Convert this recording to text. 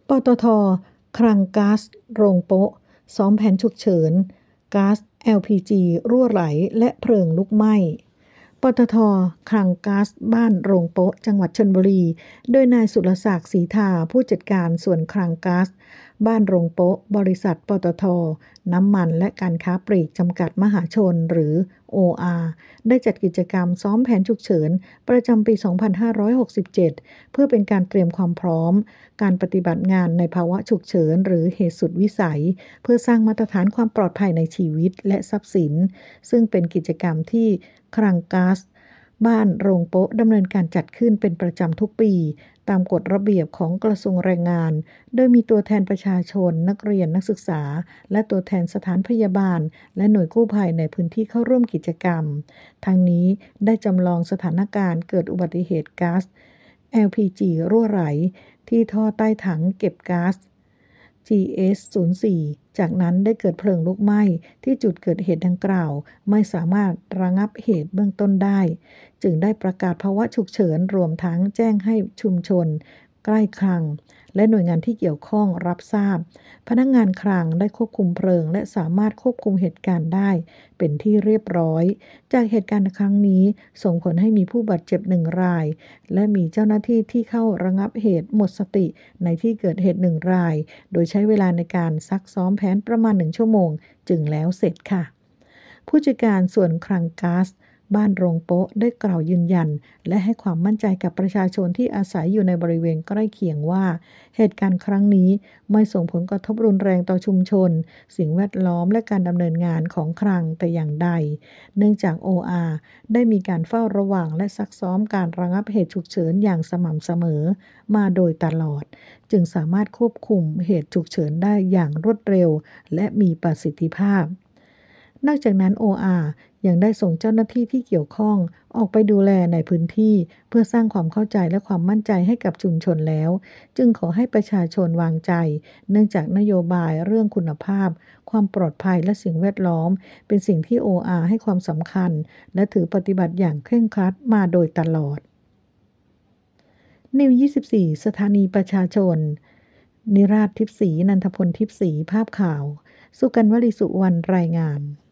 ปตท.คลังก๊าซโรงโป๊ะซ้อมแผนฉุกเฉินก๊าซ LPG รั่วไหลและเพลิงลุกไหม้ปตท.คลังก๊าซบ้านโรงโป๊ะจังหวัดชลบุรีโดยนายสุรศักดิ์ศรีทาผู้จัดการส่วนคลังก๊าซบ้านโรงโป๊ะบริษัทปตท.น้ำมันและการค้าปลีกจำกัดมหาชนหรือ OR ได้จัดกิจกรรมซ้อมแผนฉุกเฉินประจำปี 2567 เพื่อเป็นการเตรียมความพร้อมการปฏิบัติงานในภาวะฉุกเฉินหรือเหตุสุดวิสัยเพื่อสร้างมาตรฐานความปลอดภัยในชีวิตและทรัพย์สินซึ่งเป็นกิจกรรมที่คลังก๊าซบ้านโรงโป๊ะดำเนินการจัดขึ้นเป็นประจำทุกปีตามกฎระเบียบของกระทรวงแรงงานโดยมีตัวแทนประชาชนนักเรียนนักศึกษาและตัวแทนสถานพยาบาลและหน่วยกู้ภัยในพื้นที่เข้าร่วมกิจกรรมทั้งนี้ได้จำลองสถานการณ์เกิดอุบัติเหตุก๊าซ LPG รั่วไหลที่ท่อใต้ถังเก็บก๊าซ GS04 จากนั้นได้เกิดเพลิงลุกไหม้ที่จุดเกิดเหตุดังกล่าวไม่สามารถระงับเหตุเบื้องต้นได้จึงได้ประกาศภาวะฉุกเฉินรวมทั้งแจ้งให้ชุมชนใกล้คลังและหน่วยงานที่เกี่ยวข้องรับทราบพนักงานคลังได้ควบคุมเพลิงและสามารถควบคุมเหตุการณ์ได้เป็นที่เรียบร้อยจากเหตุการณ์ครั้งนี้ส่งผลให้มีผู้บาดเจ็บ1 รายและมีเจ้าหน้าที่ที่เข้าระงับเหตุหมดสติในที่เกิดเหตุ1 รายโดยใช้เวลาในการซักซ้อมแผนประมาณ1 ชั่วโมงจึงแล้วเสร็จค่ะผู้จัดการส่วนคลังก๊าซบ้านโรงโป๊ะได้กล่าวยืนยันและให้ความมั่นใจกับประชาชนที่อาศัยอยู่ในบริเวณใกล้เคียงว่าเหตุการณ์ครั้งนี้ไม่ส่งผลกระทบรุนแรงต่อชุมชนสิ่งแวดล้อมและการดำเนินงานของคลังแต่อย่างใดเนื่องจาก OR ได้มีการเฝ้าระวังและซักซ้อมการระงับเหตุฉุกเฉินอย่างสม่ำเสมอมาโดยตลอดจึงสามารถควบคุมเหตุฉุกเฉินได้อย่างรวดเร็วและมีประสิทธิภาพนอกจากนั้น OR ยังได้ส่งเจ้าหน้าที่ที่เกี่ยวข้องออกไปดูแลในพื้นที่เพื่อสร้างความเข้าใจและความมั่นใจให้กับชุมชนแล้วจึงขอให้ประชาชนวางใจเนื่องจากนโยบายเรื่องคุณภาพความปลอดภัยและสิ่งแวดล้อมเป็นสิ่งที่ OR ให้ความสำคัญและถือปฏิบัติอย่างเคร่งครัดมาโดยตลอดนิว 24 สถานีประชาชนนิราศทิพย์ศรีนันทพลทิพย์ศรีภาพข่าวสุกัญญ์ วลีสุวรรณรายงาน